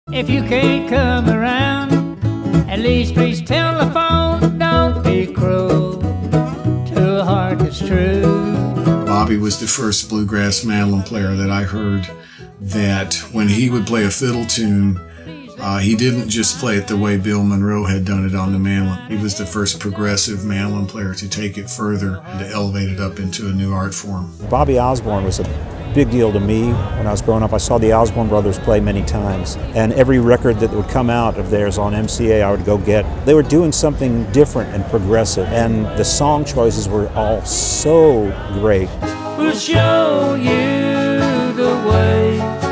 If you can't come around, at least please telephone. Don't be cruel to a heart that's true. Bobby was the first bluegrass mandolin player that I heard that when he would play a fiddle tune, he didn't just play it the way Bill Monroe had done it on the mandolin. He was the first progressive mandolin player to take it further and to elevate it up into a new art form. Bobby Osborne was a big deal to me when I was growing up. I saw the Osborne brothers play many times, and every record that would come out of theirs on MCA I would go get. They were doing something different and progressive, and the song choices were all so great. We'll show you the way.